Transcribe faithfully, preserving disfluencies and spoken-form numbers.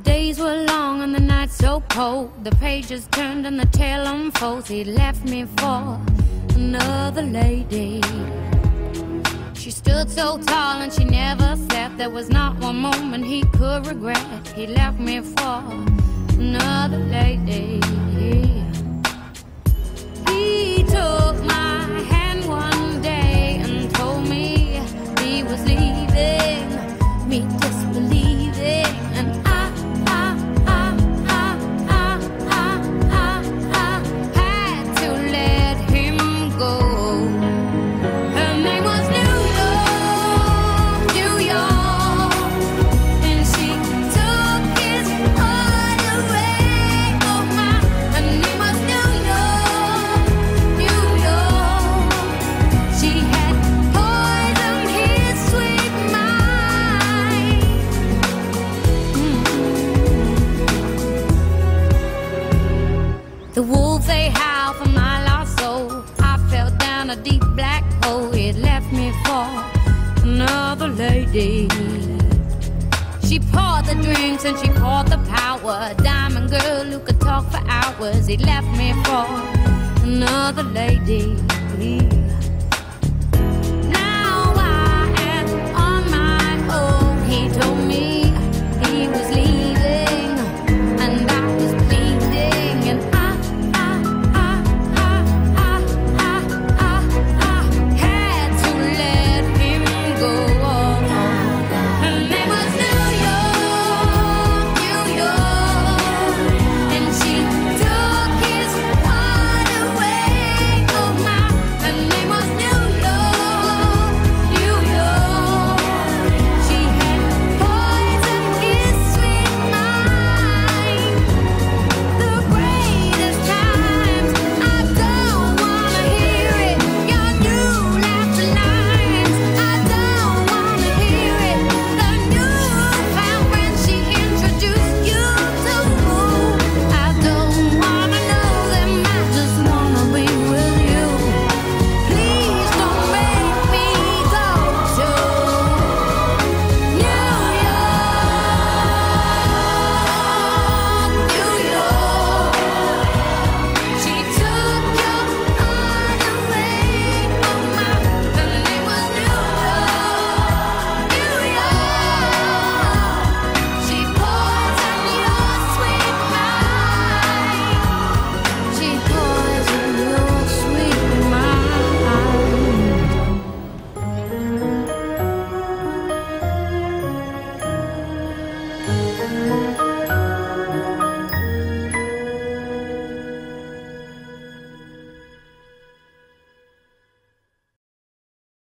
days were long and the nights so cold. The pages turned and the tale unfolds. He left me for another lady. She stood so tall and she never slept. There was not one moment he could regret. He left me for another lady. He took my hand one day and told me he was leaving me, disbelieving. And I, I, I, I, I, I, I, I had to let him go. Her name was New York, New York, and she took his heart away. Oh my, her name was New York, New York. She had poisoned his sweet mind. The wolves, they howl for my lost soul. I fell down a deep black hole. It left me for another lady. She poured the drinks and she poured the power. Diamond girl who could talk for hours. It left me for another lady.